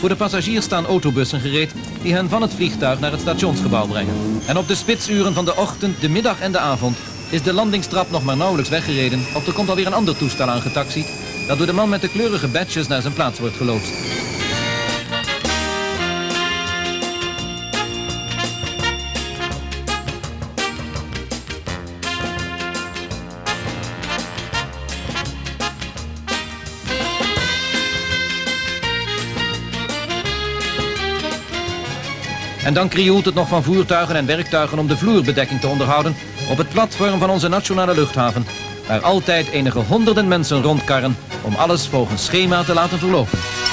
Voor de passagiers staan autobussen gereed die hen van het vliegtuig naar het stationsgebouw brengen. En op de spitsuren van de ochtend, de middag en de avond is de landingstrap nog maar nauwelijks weggereden of er komt alweer een ander toestel aangetaxied dat door de man met de kleurige badges naar zijn plaats wordt geloodst. En dan krioelt het nog van voertuigen en werktuigen om de vloerbedekking te onderhouden op het platform van onze nationale luchthaven, waar altijd enige honderden mensen rondkarren om alles volgens schema te laten verlopen.